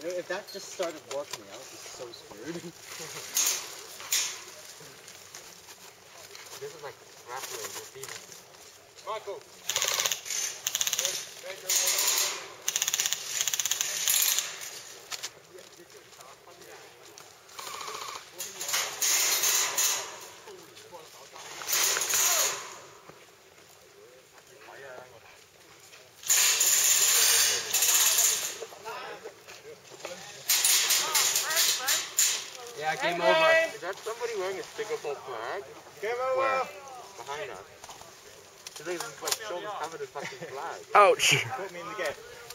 You know, if that just started working, I would be so screwed. This is like grappling with demons. Michael! Yeah, game over. Is that somebody wearing a stickable flag? Game over! Where? Behind us. His like shoulders covered in fucking flag. Ouch. Put me in the game.